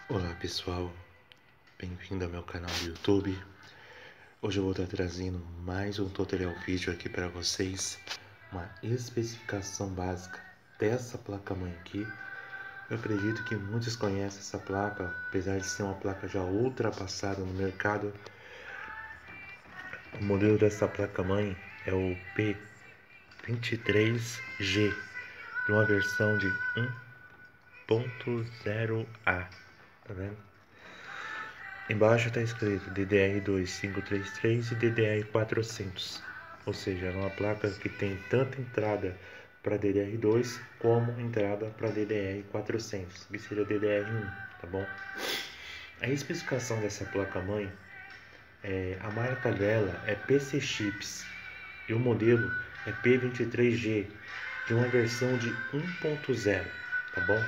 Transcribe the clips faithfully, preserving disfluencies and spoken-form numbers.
Olá pessoal, bem-vindo ao meu canal do YouTube. Hoje eu vou estar trazendo mais um tutorial vídeo aqui para vocês, uma especificação básica dessa placa-mãe aqui. Eu acredito que muitos conhecem essa placa, apesar de ser uma placa já ultrapassada no mercado. O modelo dessa placa-mãe é o P vinte e três G, de uma versão de um ponto zero A, tá vendo? Embaixo está escrito D D R dois mil quinhentos e trinta e três e D D R quatrocentos, ou seja, é uma placa que tem tanto entrada para D D R dois como entrada para D D R quatrocentos, que seria D D R um, tá bom? A especificação dessa placa-mãe, é, a marca dela é P C Chips e o modelo é P vinte e três G, de uma versão de um ponto zero, tá bom?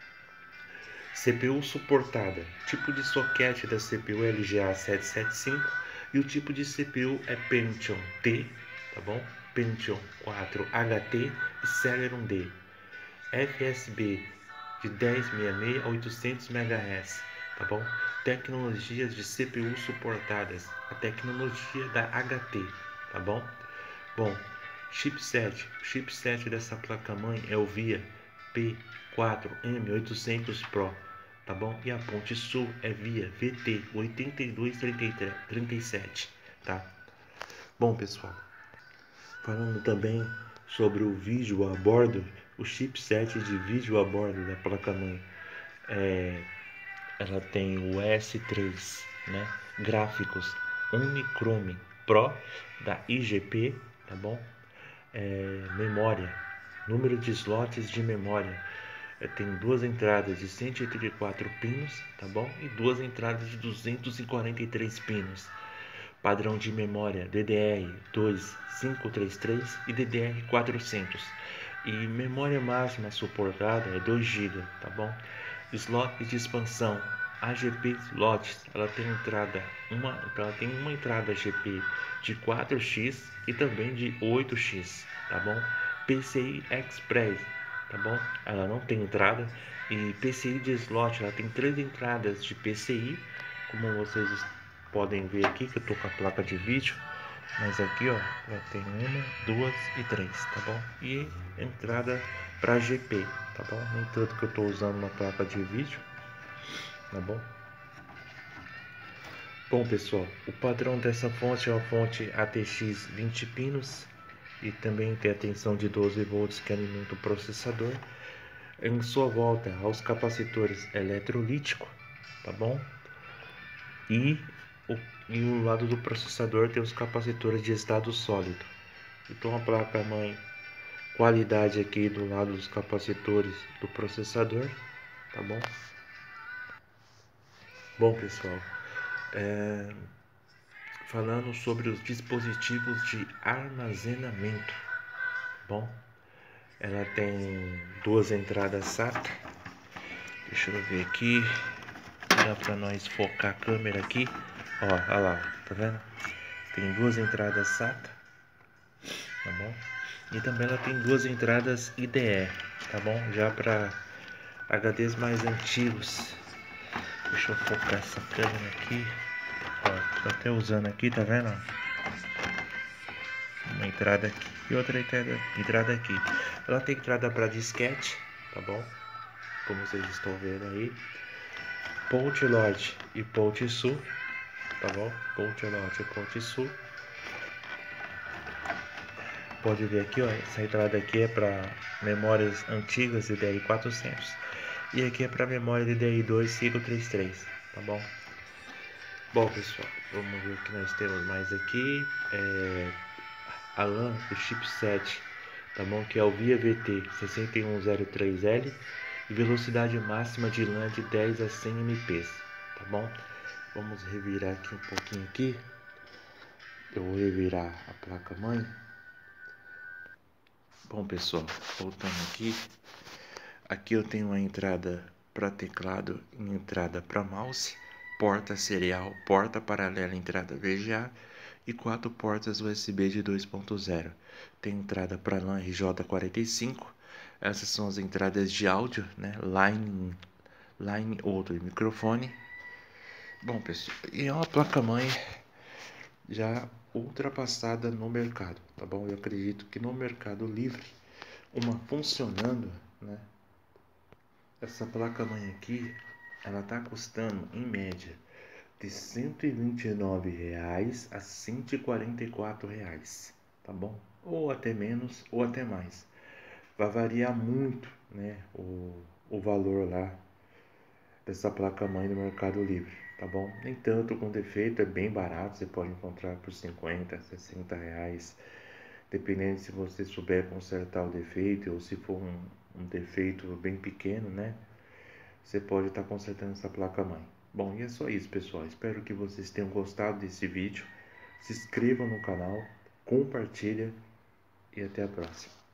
C P U suportada, tipo de soquete da C P U L G A setecentos e setenta e cinco e o tipo de C P U é Pentium T, tá bom? Pentium quatro H T e Celeron D. F S B de dez sessenta e seis a oitocentos megahertz, tá bom? Tecnologias de C P U suportadas, a tecnologia da H T, tá bom? Bom, chipset, o chipset dessa placa-mãe é o VIA P quatro M oitocentos Pro, tá bom? E a ponte sul é VIA V T oito dois três sete, tá? Bom, pessoal, falando também sobre o vídeo a bordo, o chipset de vídeo a bordo da placa-mãe, é, ela tem o E S três, né? Gráficos Unichrome Pro da I G P, tá bom? É, memória, número de slots de memória, é, tem duas entradas de cento e oitenta e quatro pinos, tá bom? E duas entradas de duzentos e quarenta e três pinos. Padrão de memória D D R dois mil quinhentos e trinta e três e D D R quatrocentos. E memória máxima suportada é dois gigas, tá bom? Slot de expansão A G P Slots, ela tem entrada uma, ela tem uma entrada G P de quatro x e também de oito x, tá bom? P C I Express, tá bom? Ela não tem entrada. E P C I de slot, ela tem três entradas de P C I, como vocês podem ver aqui, que eu tô com a placa de vídeo, mas aqui ó, ela tem uma, duas e três, tá bom? E entrada para G P, tá bom? Nem tanto que eu tô usando uma placa de vídeo, tá bom? Bom, pessoal, o padrão dessa fonte é a fonte A T X vinte pinos e também tem a tensão de doze volts que alimenta o processador. Em sua volta aos capacitores eletrolítico, tá bom? E o, e o lado do processador tem os capacitores de estado sólido. Então a placa mãe, qualidade aqui do lado dos capacitores do processador, tá bom? Bom, pessoal, é, falando sobre os dispositivos de armazenamento, bom, ela tem duas entradas SATA. Deixa eu ver aqui, dá para nós focar a câmera aqui, ó, olha lá, tá vendo? Tem duas entradas SATA, tá bom? E também ela tem duas entradas I D E, tá bom? Já para H Ds mais antigos. Deixa eu focar essa câmera aqui. Ó, tô até usando aqui, tá vendo? Uma entrada aqui e outra entrada, entrada aqui. Ela tem entrada para disquete, tá bom? Como vocês estão vendo aí. Port Load e Port Sul, tá bom? Port Load e Port Sul. Pode ver aqui, ó, essa entrada aqui é para memórias antigas D D R quatrocentos e aqui é para memória D D R dois mil quinhentos e trinta e três, tá bom? Bom, pessoal, vamos ver o que nós temos mais aqui. É, a LAN, o chipset, tá bom? Que é o VIA V T seis um zero três L e velocidade máxima de LAN de dez a cem megabits, tá bom? Vamos revirar aqui um pouquinho aqui. Eu vou revirar a placa mãe. Bom, pessoal, voltando aqui, aqui eu tenho uma entrada para teclado e entrada para mouse, porta serial, porta paralela, entrada V G A e quatro portas U S B de dois ponto zero. Tem entrada para LAN R J quarenta e cinco. Essas são as entradas de áudio, né? Line line outro microfone. Bom, pessoal, e é uma placa-mãe já ultrapassada no mercado, tá bom? Eu acredito que no Mercado Livre, uma funcionando, né? Essa placa-mãe aqui, ela tá custando em média de cento e vinte e nove reais a cento e quarenta e quatro reais, tá bom? Ou até menos, ou até mais. Vai variar muito, né, o, o valor lá dessa placa-mãe no Mercado Livre, tá bom? Nem tanto com defeito, é bem barato, você pode encontrar por cinquenta, sessenta reais, dependendo se você souber consertar o defeito ou se for um, um defeito bem pequeno, né? Você pode estar consertando essa placa-mãe. Bom, e é só isso, pessoal. Espero que vocês tenham gostado desse vídeo. Se inscrevam no canal, compartilha e até a próxima.